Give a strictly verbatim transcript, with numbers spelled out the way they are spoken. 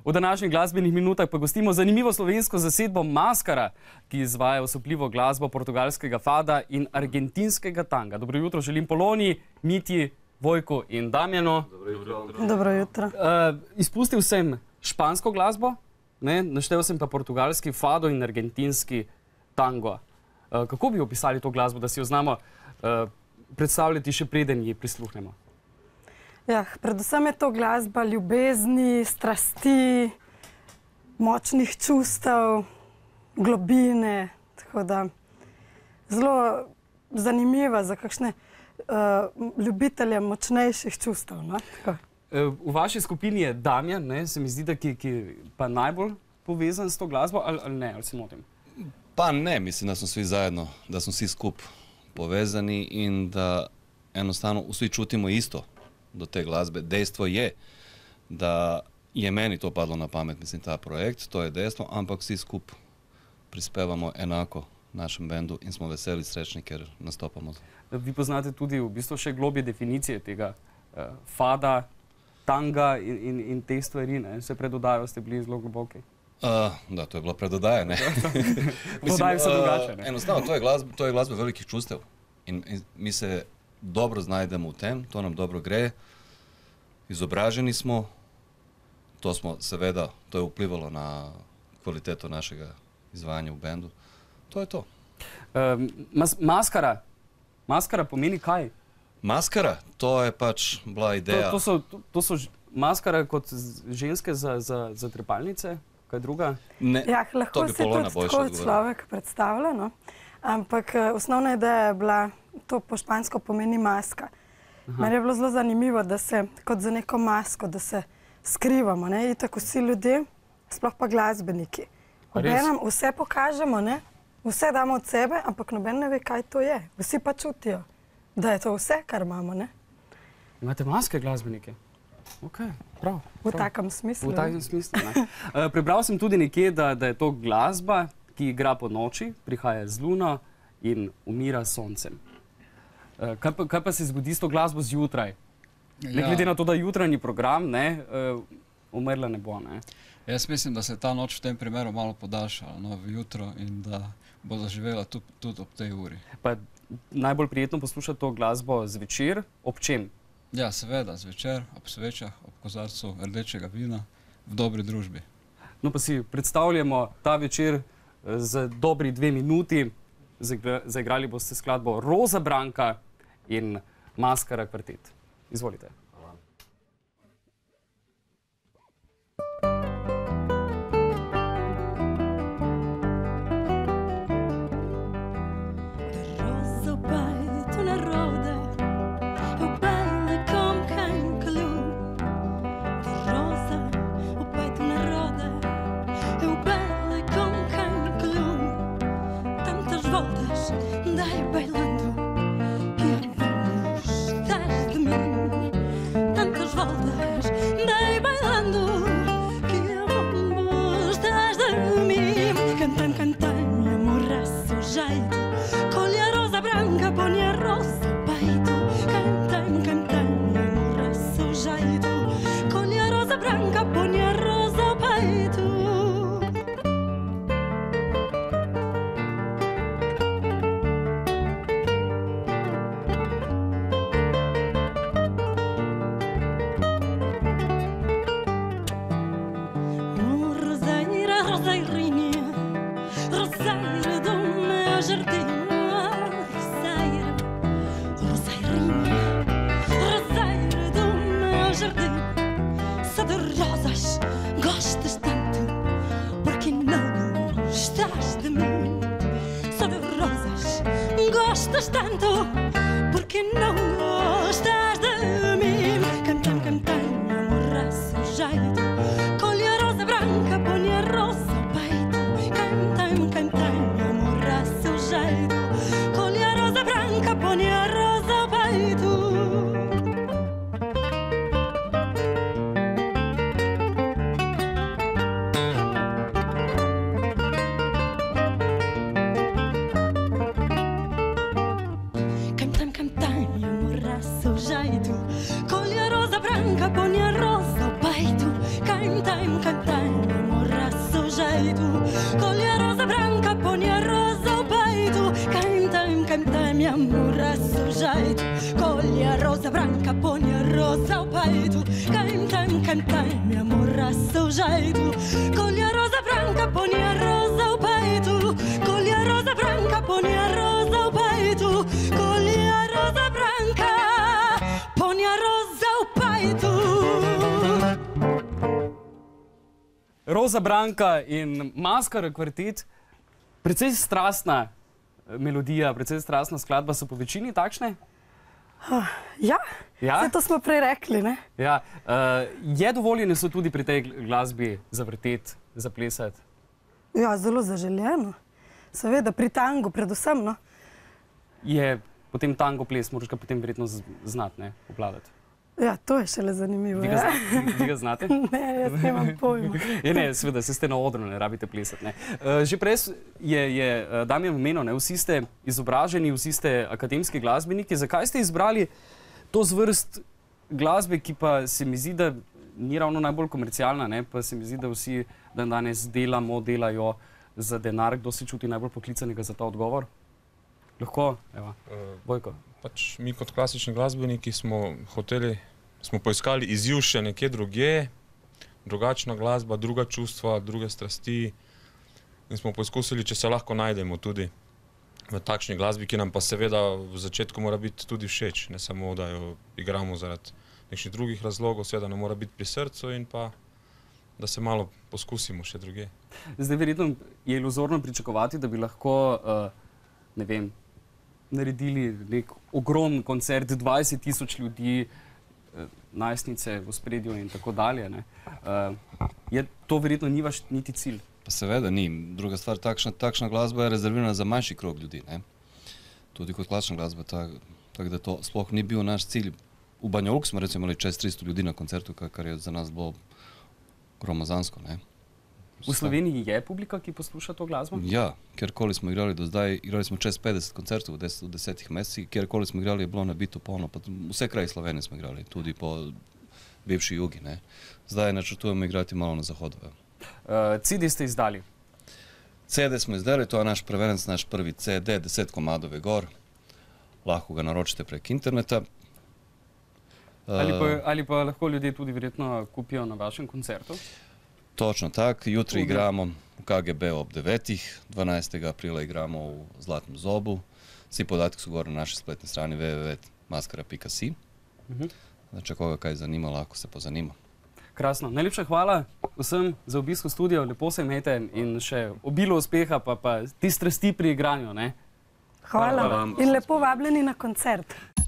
V današnjih glasbenih minutah pa gostimo zanimivo slovensko zasedbo Maskara, ki izvaja osupljivo glasbo portugalskega fada in argentinskega tanga. Dobro jutro želim Poloni, Mitji, Vojku in Damjanu. Dobro jutro. Dobro jutro. Uh, izpustil sem špansko glasbo, ne? Naštel sem pa portugalski fado in argentinski tango. Uh, kako bi opisali to glasbo, da si jo znamo uh, predstavljati še preden ji prisluhnemo? Ja, predvsem je to glasba ljubezni, strasti, močnih čustev, globine, tako da zelo zanimiva za kakšne uh, ljubitelje močnejših čustev. No? V vaši skupini je Damjan, ne? Se mi zdi, da ki, ki pa najbolj povezan s to glasbo, ali, ali ne, ali se motim? Pa ne, mislim, da smo svi zajedno, da smo svi skup povezani in da enostavno vsi čutimo isto do te glasbe. Dejstvo je, da je meni to padlo na pamet, mislim, ta projekt, to je dejstvo, ampak vsi skup prispevamo enako našem bendu in smo veseli, srečni, ker nastopamo. Vi poznate tudi v bistvu še globje definicije tega uh, fada, tanga in, in, in teh stvari, ne? Se predodajo, ste bili zelo globoki. Uh, da, to je bilo predodaje, ne? Dodaje se drugače, ne? Enostavno, to je glasba, to je glasba velikih čustev in, in mi se dobro znajdemo v tem, to nam dobro gre, izobraženi smo, to smo seveda, to je vplivalo na kvaliteto našega izvajanja v bendu. To je to. Um, mas, maskara. Maskara pomeni kaj? Maskara? To je pač bila ideja. To, to, so, to, to so maskara kot ženske za, za, za trepalnice? Kaj druga? Ne, ja, lahko si tudi tako človek predstavlja, no? Ampak uh, osnovna ideja je bila, to po špansko pomeni maska. Meni je bilo zelo zanimivo, da se kot za neko masko, da se skrivamo, ne? In tako vsi ljudje, sploh pa glasbeniki. Obenem vse pokažemo, ne? Vse damo od sebe, ampak noben ne ve, kaj to je. Vsi pa čutijo, da je to vse, kar imamo, ne? Imate maske glasbenike? Ok, prav. V takem smislu. V takem smislu, ne. Uh, prebral sem tudi nekje, da, da je to glasba, ki igra po noči, prihaja z luno in umira s soncem. Uh, kaj, pa, kaj pa se zgodi s to glasbo zjutraj? Ja. Ne glede na to, da jutranji program, ne, uh, umrla ne bo, ne? Jaz mislim, da se je ta noč v tem primeru malo podaljšala, no, v jutro in da bo zaživela tudi, tudi ob tej uri. Pa najbolj prijetno poslušati to glasbo zvečer, ob čem? Ja, seveda, zvečer, ob svečah, ob kozarcu rdečega vina, v dobri družbi. No, pa si predstavljamo ta večer z dobri dve minuti. Zaigrali boste skladbo Roza Branka in Maskara kvartet. Izvolite. Tanto, porque não gostas de mim? Cantam, cantam, amorraço jeito. Colhe a rosa branca, põe a rosa ao peito. Cantam, cantam, amorraço jeito. Colhe a rosa branca, põe a rosa ao peito. Cantam, cantam, cambiamo razzo giaitu, coglia rosa branca, pogna rosa o paitu, cantam, cantam, razzo giaitu, coglia rosa branca, pogna rosa o paitu, coglia rosa branca, pogna rosa o paitu, coglia rosa branca, pogna rosa o paitu. Roza Branka in Maskara kvartet, precej strastna melodija, precej strastna skladba, so po večini takšne? Uh, ja, Ja? Zdaj, to smo prej rekli, ne? Ja, uh, je dovoljeno so tudi pri tej glasbi zavrteti, zaplesati? Ja, zelo zaželjeno. Seveda, pri tangu predvsem, no. Je potem tango ples, moraš ga potem verjetno znati, ne, obvladati. Ja, to je šele zanimivo. Vi ga, Ja. zna, vi ga znate? Ne, jaz nemam pojma. Je, ne, seveda, se ste na odru, ne rabite plesati. Ne. Uh, že prej je, je Damjan omenil, ne, vsi ste izobraženi, vsi ste akademski glasbeniki. Zakaj ste izbrali to zvrst glasbe, ki pa se mi zdi, da ni ravno najbolj komercialna, ne, pa se mi zdi, da vsi dan danes delamo, delajo za denar. Kdo se čuti najbolj poklicanega za ta odgovor? Lahko, evo, Vojko. Pač mi kot klasični glasbeniki smo hoteli, smo poiskali izziv še nekje drugje, drugačna glasba, druga čustva, druge strasti in smo poizkusili, če se lahko najdemo tudi v takšni glasbi, ki nam pa seveda v začetku mora biti tudi všeč, ne samo, da jo igramo zaradi nekšnih drugih razlogov, seveda ne mora biti pri srcu in pa, da se malo poskusimo še drugje. Zdaj verjetno je iluzorno pričakovati, da bi lahko, uh, ne vem, naredili nek ogromen koncert, dvajset tisoč ljudi, najstnice v spredju in tako dalje. Ne. Uh, je, to verjetno ni vaš niti cilj. Pa seveda ni. Druga stvar, takšna, takšna glasba je rezervirana za manjši krog ljudi. Ne. Tudi kot klasična glasba, tako tak, da to sploh ni bil naš cilj. V Banja Luki smo recimo imeli čez tristo ljudi na koncertu, kar je za nas bilo gromozansko. Ne. V Sloveniji je publika, ki posluša to glasbo? Ja, kjerkoli smo igrali do zdaj, igrali smo čez petdeset koncertov v deset, desetih mesecih, kjerkoli smo igrali je bilo nabito polno, pa vse kraji Slovenije smo igrali, tudi po bivši jugi. Ne. Zdaj načrtujemo igrati malo na zahodu. Uh, C D ste izdali? C D smo izdali, to je naš preverenc, naš prvi C D, deset komadov je gor, lahko ga naročite prek interneta. Ali pa, ali pa lahko ljudje tudi verjetno kupijo na vašem koncertu? Točno tako, jutri igramo v K G B ob devetih, dvanajstega aprila igramo v Zlatnem zobu. Vsi podatki so gor na naši spletni strani w w w pika maskara pika si. Uh-huh. Če koga kaj zanima, lahko se pozanima. Krasno. Najlepša hvala vsem za obisk v studio, lepo se imejte in še obilo uspeha, pa, pa ti strasti pri igranju. Ne? Hvala, hvala in lepo vabljeni na koncert.